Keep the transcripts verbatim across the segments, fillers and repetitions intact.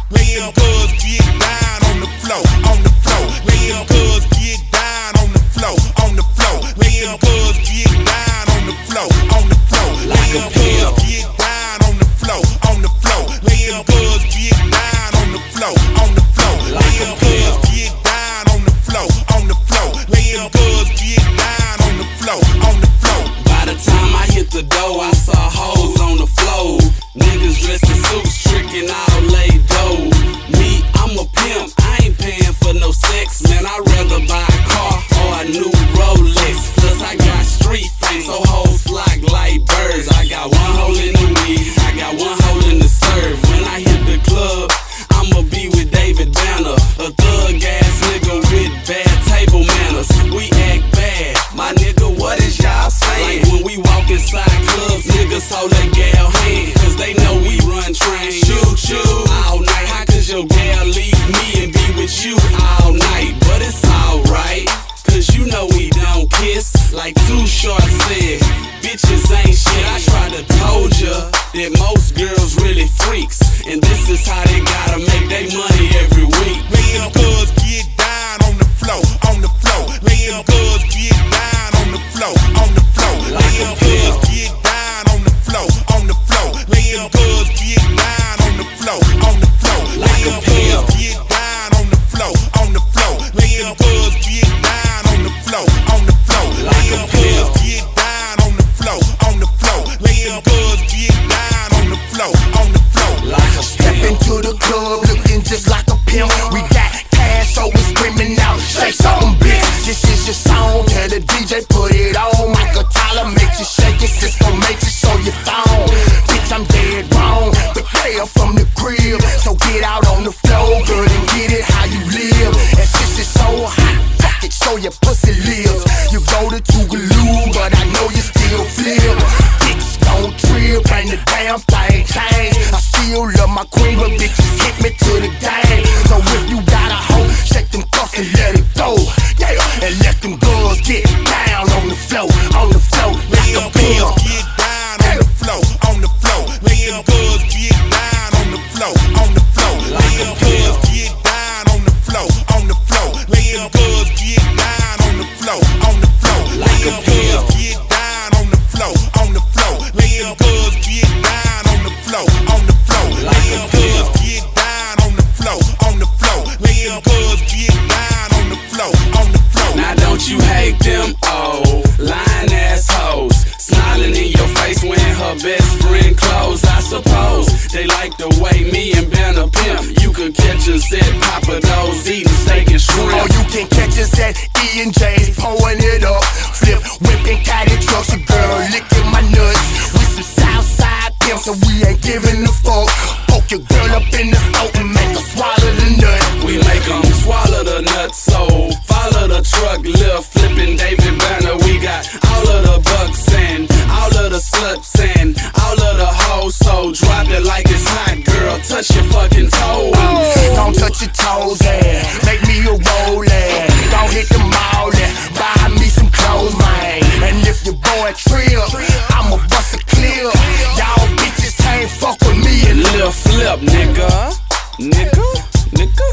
Let them girls get down on the floor, on the floor. Let them girls get down on the floor, on the floor. Let them girls get down on the floor, on the floor. Let them girls get down on the floor, on the floor. Let them girls get down on the floor, on the floor. Let them girls get down on the floor, on the floor. Let them girls get down on the floor, on the floor. By the time I hit the door, I saw hoes on the floor. Niggas dressed in suits, tricking all laid dough. Me, I'm a pimp, I ain't paying for no sex. Man, I'd rather buy a car or a new Rolex. Plus I got street fame, so hoes flock like birds. I got one hole in the weed, I got one hole in the serve. When I hit the club, I'ma be with David Banner, a thug ass nigga with bad table manners. We act bad, my nigga, what is y'all saying? Like when we walk inside clubs, niggas hold their gal hand, cause they know we run trains. Shoot you all night, how could your gal leave me and be with you all night? But it's alright, cause you know we don't kiss. Like Too Short said, bitches ain't shit. I tried to told ya that most girls really freaks, and this is how they gotta make their money every week. Let them girls get down on the floor, on the floor. Let them girls get down on the floor, on the floor. Let them girls get down on the floor, on the floor. Let them girls get down on the floor, on the floor. Let them girls get down on the floor, on the floor. Let them girls get down on the floor, on the floor. Let them girls get down on the floor, on the floor. Let them girls get down on the floor, on the floor. Like a Step into the club looking just like a pimp. We got cash, so we screaming out, say something, bitch. This is your song, tell the D J put it on. Michael Tyler makes you shake it, Cisco makes you show your thong. Bitch, I'm dead wrong, but they are from the crib. So get out on the floor, girl, and get it how you live. And since it's so hot, fuck it, show your pussy lives. You go to Tougaloo, but I know you still flip. Bitch, don't trip, ain't the damn thing changed. I still love my queen, but bitches hit me to the game. So if you got a hoe, shake them cuffs and let it go. Yeah, and let them girls get down on the floor, on the floor, like a pimp. Get down on the floor, on the floor. Let them girls get down on the floor, on the floor. Let them girls get down on the floor, on the floor. Let them girls get down on the floor, on the floor. Let them girls get down on the floor, on the floor. Let them girls get down on the floor, on the floor. Let them girls get down on the floor, on the floor. Let them girls get down on the floor, on the floor. Now don't you hate them old lying assholes, smiling in your face when her best friend close? I suppose they like the way me and Ben a pimp. You can catch us at Papa Do's eating steak and shrimp. Or you can catch us at E and J's pouring it up. Flip, whipping caddy trucks, a girl licking my nuts. We some Southside pimps, so we ain't giving a fuck. Poke your girl up in the throat and make her swallow the nut. We make them swallow the nuts, so follow the truck, lil' flipping David Banner. We got all of the bucks and all of the sluts and all of the hoes, so drop it like it's hot, girl, touch your fucking toes. Don't touch your toes, and make me a rollin'. Don't hit the mall and buy me some clothes, man. And if your boy trip, I'ma bust a clip. Y'all bitches can't fuck with me and Lil' flip, nigga, nigga, nigga.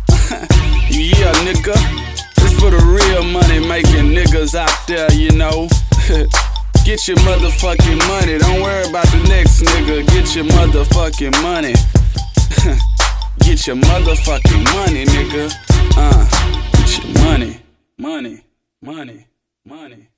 Yeah, nigga. This for the real money making niggas out there, you know. Get your motherfucking money. Don't worry about the next nigga. Get your motherfucking money. Get your motherfucking money, nigga. Uh, get your money, money, money, money.